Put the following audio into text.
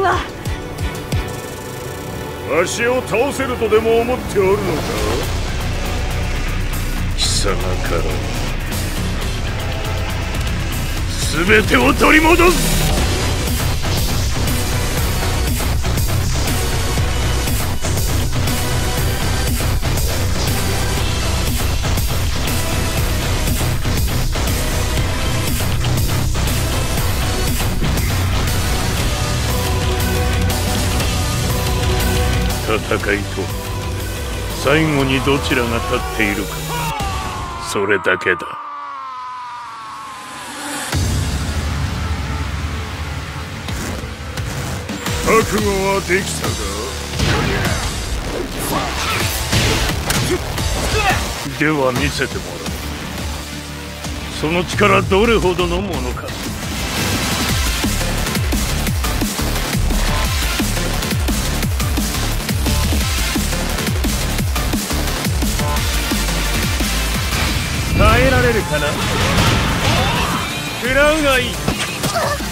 わ。 わしを倒せるとでも思っておるのか。貴様から全てを取り戻す。戦いと最後にどちらが立っているか、それだけだ。覚悟はできたか。では見せてもらおう。その力どれほどのものか。耐えられるかな。食らうがいい。